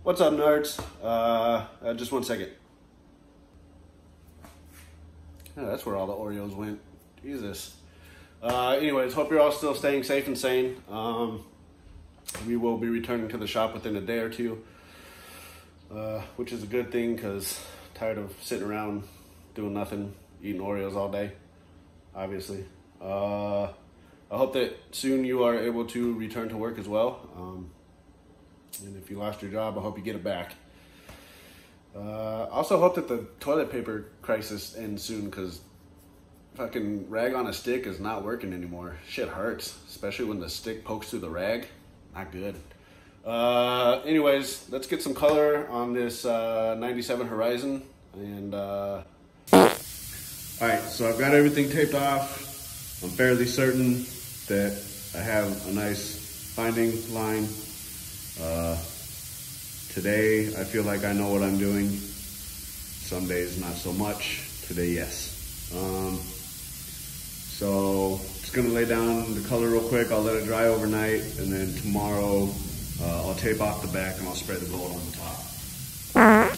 What's up, nerds? Just 1 second. Oh, that's where all the Oreos went. Jesus. Anyways, hope you're all still staying safe and sane. We will be returning to the shop within a day or two, which is a good thing because I'm tired of sitting around doing nothing, eating Oreos all day, obviously. I hope that soon you are able to return to work as well. And if you lost your job, I hope you get it back. Also hope that the toilet paper crisis ends soon because fucking rag on a stick is not working anymore. Shit hurts, especially when the stick pokes through the rag. Not good. Anyways, let's get some color on this 97 Horizon. And all right, so I've got everything taped off. I'm fairly certain that I have a nice binding line. Today, I feel like I know what I'm doing. Some days, not so much. Today, yes. So, just gonna lay down the color real quick. I'll let it dry overnight, and then tomorrow, I'll tape off the back and I'll spray the gold on the top.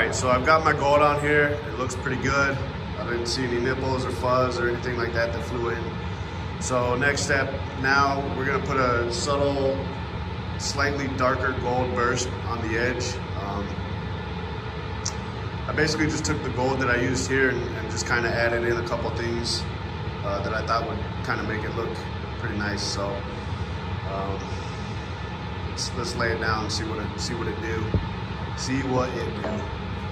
right, so I've got my gold on here. It looks pretty good. I didn't see any nipples or fuzz or anything like that that flew in. So next step, now we're gonna put a subtle, slightly darker gold burst on the edge. I basically just took the gold that I used here and just kind of added in a couple things that I thought would kind of make it look pretty nice. So let's lay it down and see what it do. See what it do.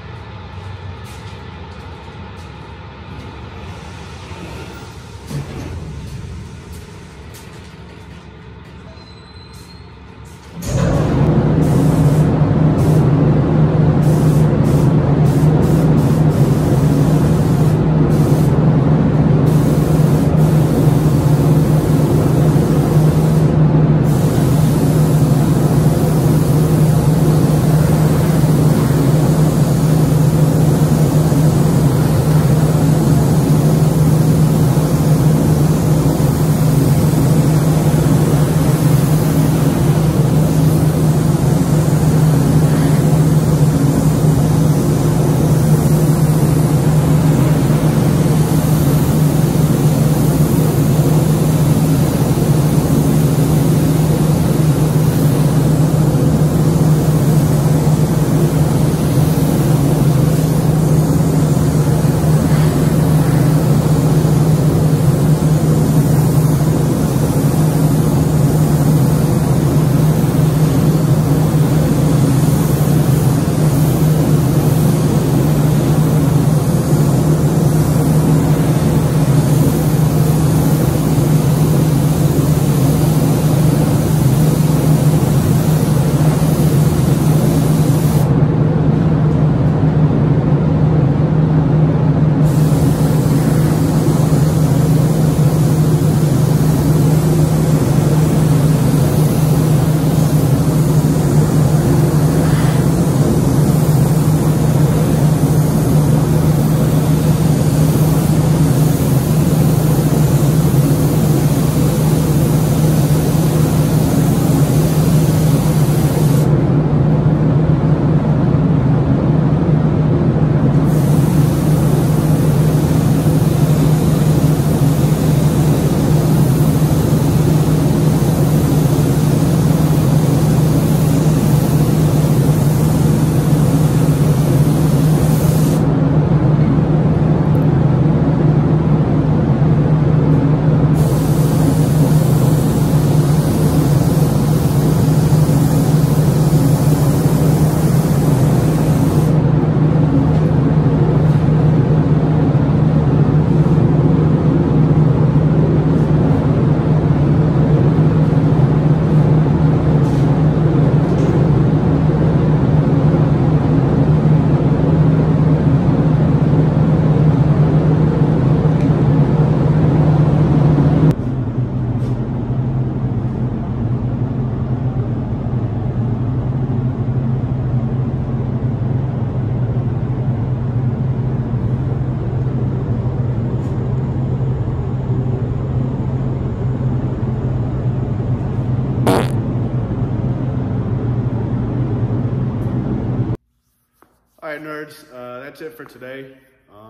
All right, nerds, that's it for today.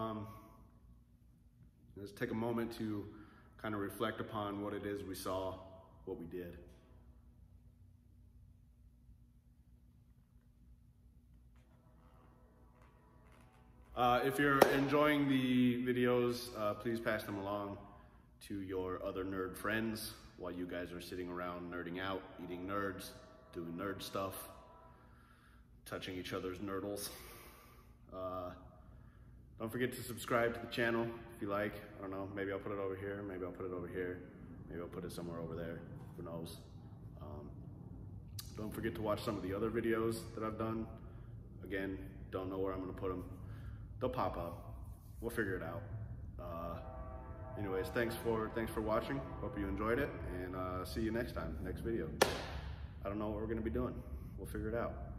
Let's take a moment to kind of reflect upon what it is we saw, what we did. If you're enjoying the videos, please pass them along to your other nerd friends while you guys are sitting around nerding out, eating nerds, doing nerd stuff, touching each other's nerdles. Don't forget to subscribe to the channel if you like. I don't know, maybe I'll put it over here, maybe I'll put it over here, maybe I'll put it somewhere over there, who knows. Don't forget to watch some of the other videos that I've done. Again, don't know where I'm gonna put them. They'll pop up, we'll figure it out. Anyways, thanks for watching. Hope you enjoyed it, and see you next time, next video. I don't know what we're gonna be doing. We'll figure it out.